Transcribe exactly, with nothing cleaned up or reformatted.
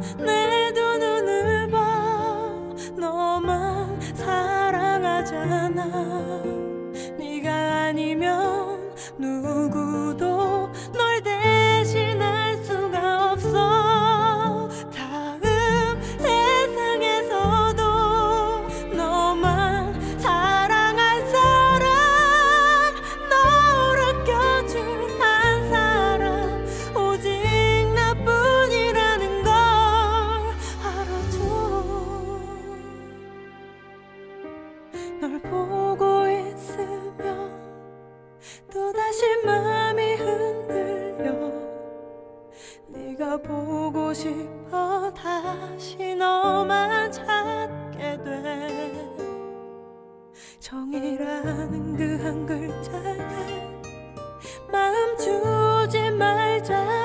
내 두 눈을 봐 너만 사랑하잖아. 네가 아니면 누구도 널 대신할 수가 없어. 다음 세상에서도 너만 사랑할 사람, 널 아껴줄 한 사람 오직 나뿐이라는 걸 알아줘. 널 보고 있으면 또다시 맘이 흔들려. 네가 보고 싶어 다시 너만 찾게 돼. 정이라는 그 한 글자에 마음 주지 말자.